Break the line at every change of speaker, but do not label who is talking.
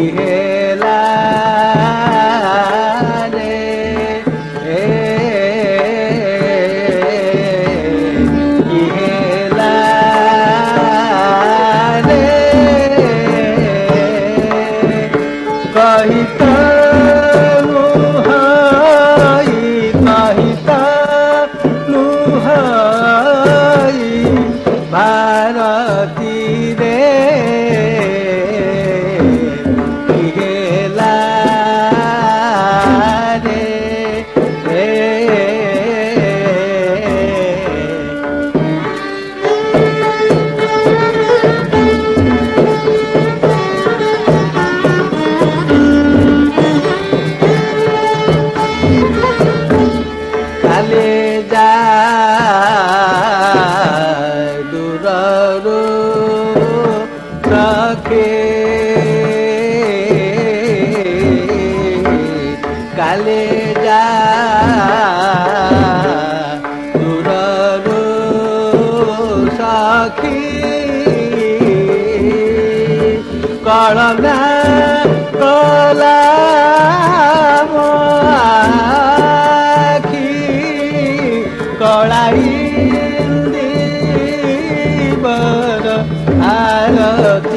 इहेला रे इहेला रे कहित भारती रे इहेला रे काले जा काले जा दूररू सखी कलना कला आखी कलाई बर आरती